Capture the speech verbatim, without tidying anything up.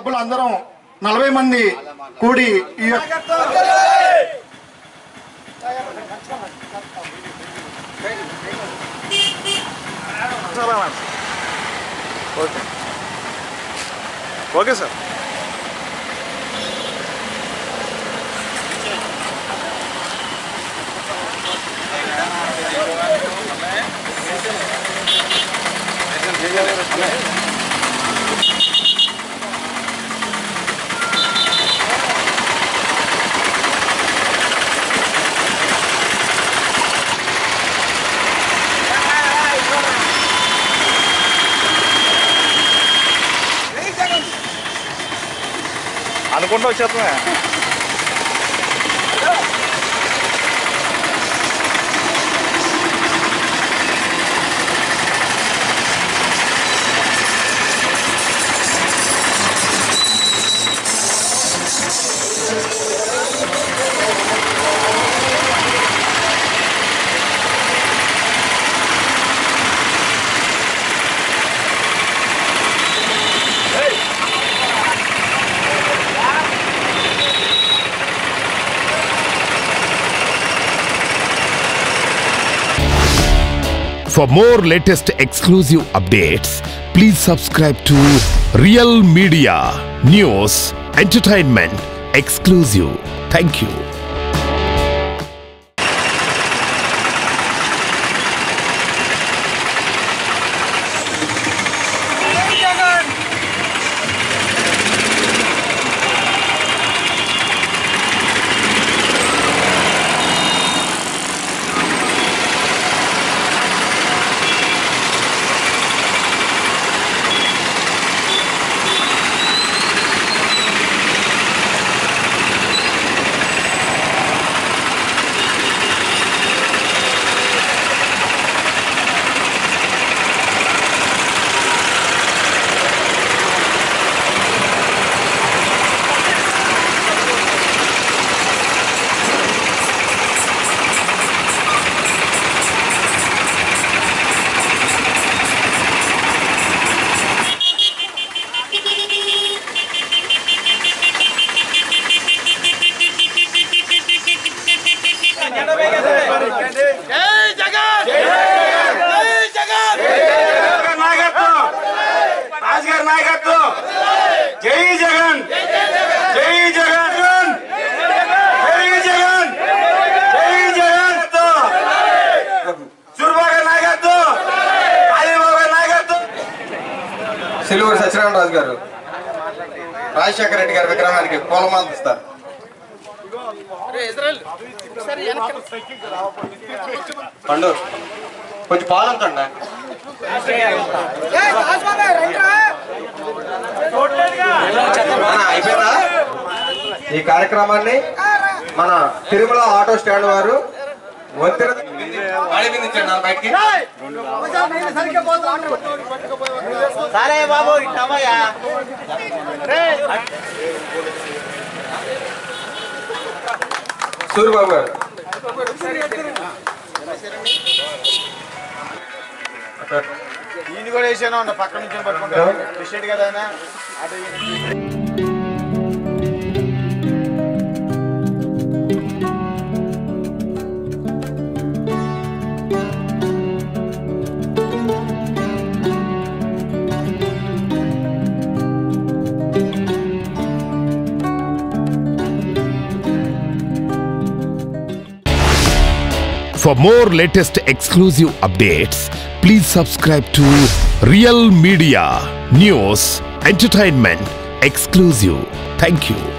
సభ్యులందరం నలభై మంది కూడి ఈ ఓకే ఓకే సార్ అనుకుంటా వచ్చేస్తామే For more latest exclusive updates, please subscribe to Real Media News, Entertainment Exclusive. Thank you. Silver Satyanarayana Raju garu Rajasekhara Reddy గారి విగ్రహానికి పూలమాల ఇస్తారు. పండు కొంచెం పాలు అంతండి. అయిపోయిందా ఈ కార్యక్రమాన్ని? మన తిరుమల ఆటో స్టాండ్ వారు ఒత్తిడి బయటికి సరే బాబు ఇట్టమయ్యా సూర్యబాబు గారు ఈయన కూడా వేసాను పక్క నుంచి పట్టుకుంటాను కదా. For more latest exclusive updates, please subscribe to Real Media News, Entertainment Exclusive. Thank you.